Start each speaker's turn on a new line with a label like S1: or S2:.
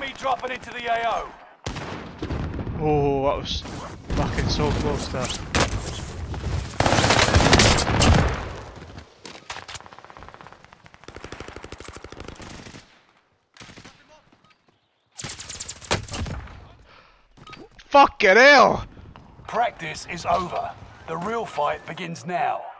S1: Enemy dropping into the AO.
S2: Oh, that was fucking so close there. Fucking hell!
S1: Practice is over. The real fight begins now.